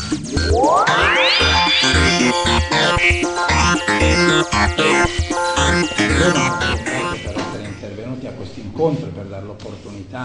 Per essere intervenuti a questo incontro e per dare l'opportunità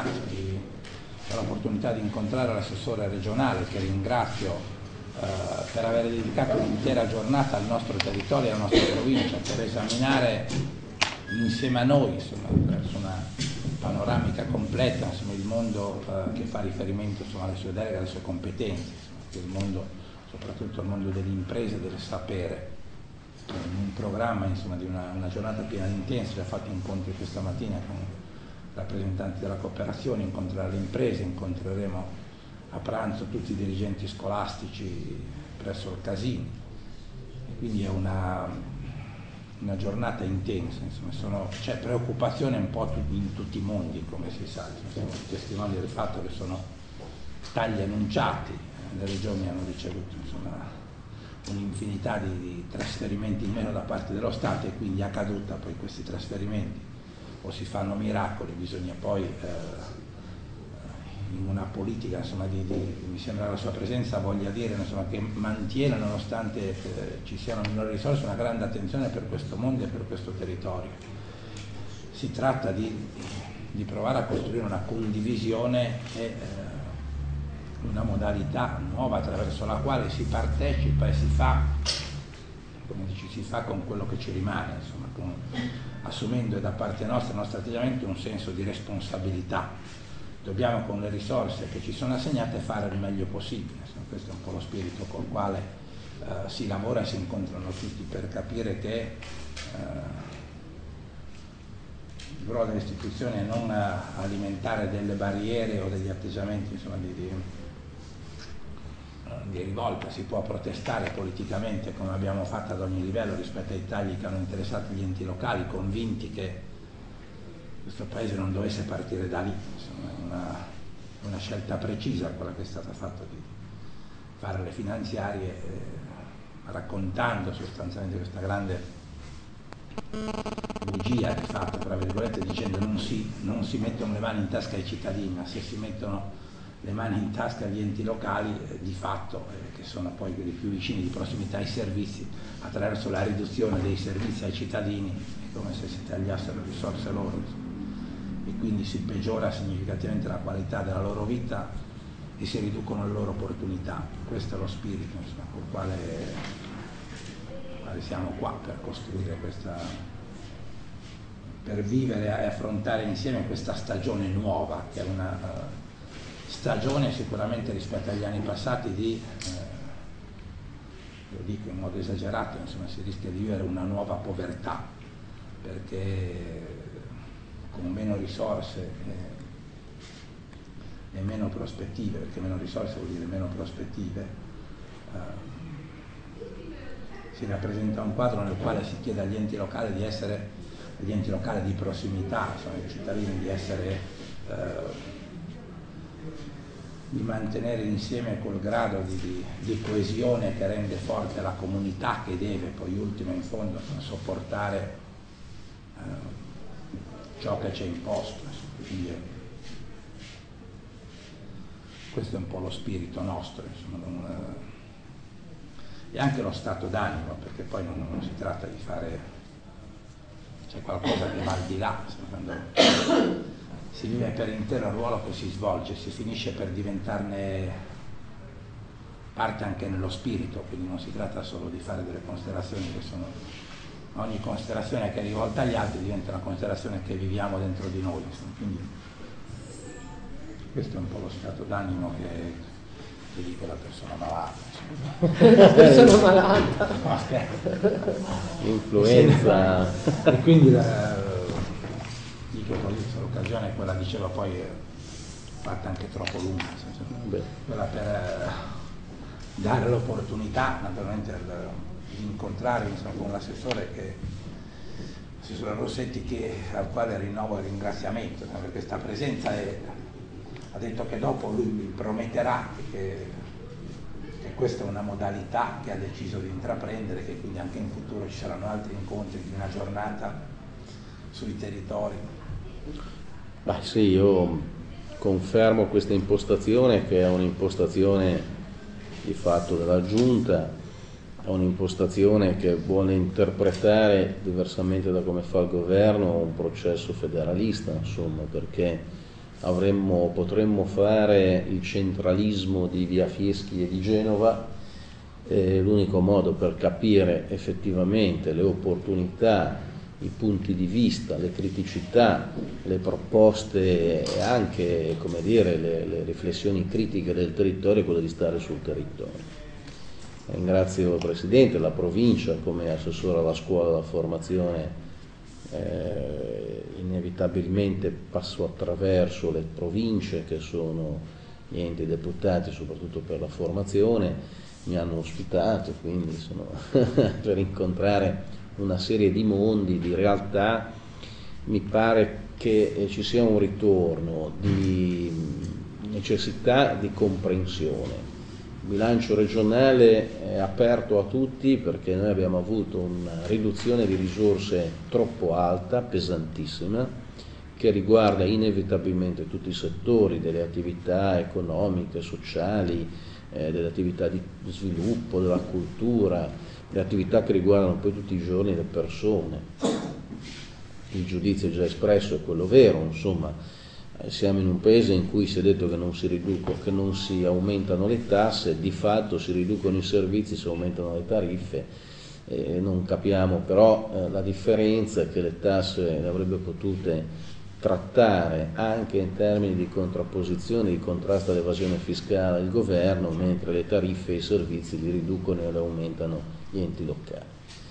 di incontrare l'assessore regionale, che ringrazio per aver dedicato un'intera giornata al nostro territorio e alla nostra provincia per esaminare insieme a noi, insomma, verso una panoramica completa, insomma, il mondo che fa riferimento, insomma, alle sue deleghe, alle sue competenze, insomma, il mondo, soprattutto il mondo delle imprese, del sapere. Un programma, insomma, di una giornata piena di intensi. Ho fatto incontri questa mattina con rappresentanti della cooperazione, incontreremo le imprese, incontreremo a pranzo tutti i dirigenti scolastici presso il Casini, e quindi è una giornata intensa, insomma, c'è preoccupazione un po' in tutti i mondi, come si sa, siamo testimoni del fatto che sono tagli annunciati, le regioni hanno ricevuto, insomma, un'infinità di trasferimenti in meno da parte dello Stato, e quindi a caduta poi questi trasferimenti o si fanno miracoli, bisogna poi in una politica, insomma, mi sembra la sua presenza voglia dire, insomma, che mantiene, nonostante ci siano minori risorse, una grande attenzione per questo mondo e per questo territorio. Si tratta di provare a costruire una condivisione e una modalità nuova attraverso la quale si partecipa e si fa, come dici, si fa con quello che ci rimane, insomma, assumendo da parte nostra, il nostro atteggiamento, un senso di responsabilità. Dobbiamo, con le risorse che ci sono assegnate, fare il meglio possibile. Insomma, questo è un po' lo spirito col quale si lavora e si incontrano tutti, per capire che il ruolo delle istituzioni è non alimentare delle barriere o degli atteggiamenti, insomma, di rivolta. Si può protestare politicamente, come abbiamo fatto ad ogni livello, rispetto ai tagli che hanno interessato gli enti locali, convinti che questo Paese non dovesse partire da lì. Insomma, è una scelta precisa quella che è stata fatta, di fare le finanziarie, raccontando sostanzialmente questa grande bugia che è fatta, tra virgolette, dicendo non si mettono le mani in tasca ai cittadini, ma se si mettono le mani in tasca agli enti locali, di fatto, che sono poi quelli più vicini, di prossimità ai servizi, attraverso la riduzione dei servizi ai cittadini, è come se si tagliassero risorse loro, e quindi si peggiora significativamente la qualità della loro vita e si riducono le loro opportunità. Questo è lo spirito, insomma, con il quale siamo qua, per costruire per vivere e affrontare insieme questa stagione nuova, che è una stagione sicuramente, rispetto agli anni passati, lo dico in modo esagerato, insomma, si rischia di vivere una nuova povertà, perché con meno risorse e meno prospettive, perché meno risorse vuol dire meno prospettive, si rappresenta un quadro nel quale si chiede agli enti locali di essere, agli enti locali di prossimità, insomma, ai cittadini, di mantenere insieme quel grado di coesione che rende forte la comunità, che deve poi ultimo in fondo sopportare ciò che c'è imposto. Quindi questo è un po' lo spirito nostro, insomma, e anche lo stato d'animo, perché poi non si tratta di fare, c'è qualcosa che va al di là, insomma, quando si vive per intero il ruolo che si svolge, si finisce per diventarne parte anche nello spirito, quindi non si tratta solo di fare delle considerazioni che sono, ogni considerazione che è rivolta agli altri diventa una considerazione che viviamo dentro di noi, insomma. Quindi questo è un po' lo stato d'animo che dico la persona malata. Persona malata. No, scherzo. Influenza. E quindi dico così, l'occasione è quella, diceva, poi fatta anche troppo lunga, quella per dare l'opportunità naturalmente di incontrare, insomma, con l'assessore l'assessore Rossetti, al quale rinnovo il ringraziamento, per questa presenza, ha detto che dopo lui mi prometterà che questa è una modalità che ha deciso di intraprendere, che quindi anche in futuro ci saranno altri incontri di una giornata sui territori. Beh sì, io confermo questa impostazione, che è un'impostazione di fatto della Giunta ha un'impostazione che vuole interpretare, diversamente da come fa il governo, un processo federalista, insomma, perché potremmo fare il centralismo di Via Fieschi e di Genova. L'unico modo per capire effettivamente le opportunità, i punti di vista, le criticità, le proposte e anche, come dire, le riflessioni critiche del territorio è quello di stare sul territorio. Ringrazio il Presidente, la Provincia come assessore alla scuola della formazione. Inevitabilmente passo attraverso le province, che sono gli enti deputati soprattutto per la formazione, mi hanno ospitato, quindi sono per incontrare una serie di mondi, di realtà. Mi pare che ci sia un ritorno di necessità di comprensione. Il bilancio regionale è aperto a tutti perché noi abbiamo avuto una riduzione di risorse troppo alta, pesantissima, che riguarda inevitabilmente tutti i settori delle attività economiche, sociali, delle attività di sviluppo, della cultura, le attività che riguardano poi tutti i giorni le persone. Il giudizio già espresso è quello vero, insomma. Siamo in un paese in cui si è detto che che non si aumentano le tasse, di fatto si riducono i servizi, si aumentano le tariffe, non capiamo però la differenza è che le tasse le avrebbe potute trattare anche in termini di contrapposizione, di contrasto all'evasione fiscale il governo, mentre le tariffe e i servizi li riducono e le aumentano gli enti locali.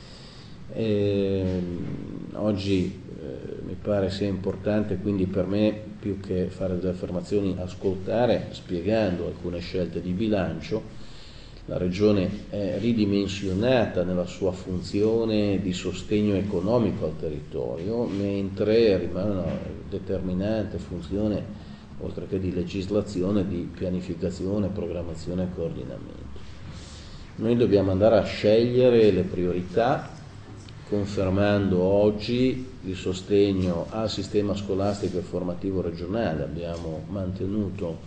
Oggi mi pare sia importante quindi per me, più che fare delle affermazioni, ascoltare, spiegando alcune scelte di bilancio. La Regione è ridimensionata nella sua funzione di sostegno economico al territorio, mentre rimane una determinante funzione, oltre che di legislazione, di pianificazione, programmazione e coordinamento. Noi dobbiamo andare a scegliere le priorità, confermando oggi il sostegno al sistema scolastico e formativo regionale. Abbiamo mantenuto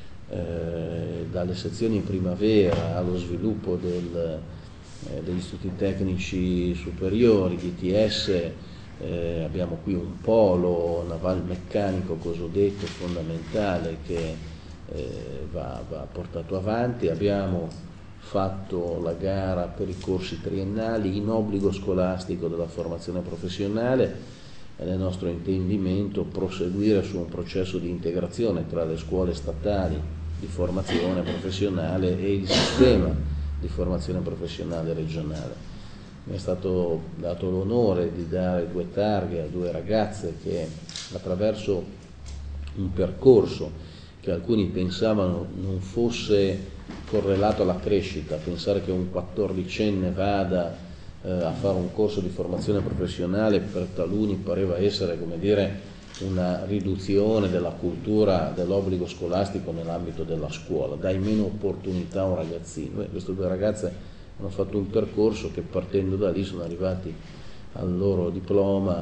dalle sezioni primavera allo sviluppo degli istituti tecnici superiori, DTS, abbiamo qui un polo navalmeccanico cosiddetto fondamentale che va portato avanti. Abbiamo fatto la gara per i corsi triennali in obbligo scolastico della formazione professionale e nel nostro intendimento proseguire su un processo di integrazione tra le scuole statali di formazione professionale e il sistema di formazione professionale regionale. Mi è stato dato l'onore di dare 2 targhe a 2 ragazze che attraverso un percorso che alcuni pensavano non fosse correlato alla crescita, pensare che un 14enne vada a fare un corso di formazione professionale per taluni pareva essere, come dire, una riduzione della cultura dell'obbligo scolastico nell'ambito della scuola, dai meno opportunità a un ragazzino. Queste 2 ragazze hanno fatto un percorso che partendo da lì sono arrivati al loro diploma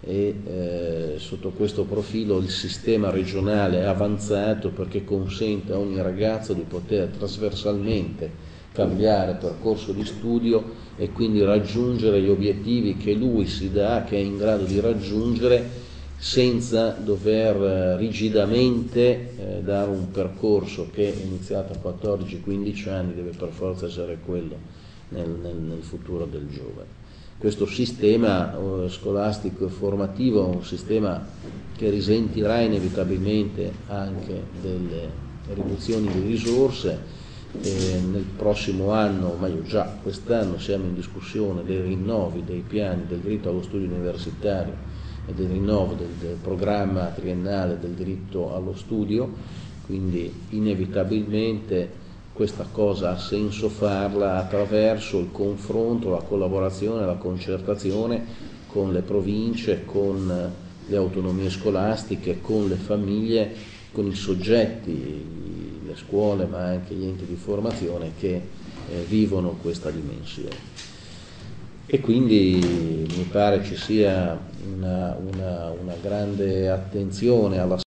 e sotto questo profilo il sistema regionale è avanzato perché consente a ogni ragazzo di poter trasversalmente cambiare percorso di studio e quindi raggiungere gli obiettivi che lui si dà, che è in grado di raggiungere, senza dover rigidamente dare un percorso che è iniziato a 14-15 anni, deve per forza essere quello nel futuro del giovane. Questo sistema scolastico e formativo è un sistema che risentirà inevitabilmente anche delle riduzioni di risorse. Nel prossimo anno, ma già quest'anno siamo in discussione dei rinnovi dei piani del diritto allo studio universitario e del rinnovo del programma triennale del diritto allo studio, quindi inevitabilmente questa cosa ha senso farla attraverso il confronto, la collaborazione, la concertazione con le province, con le autonomie scolastiche, con le famiglie, con i soggetti, le scuole ma anche gli enti di formazione che vivono questa dimensione. E quindi mi pare ci sia una grande attenzione alla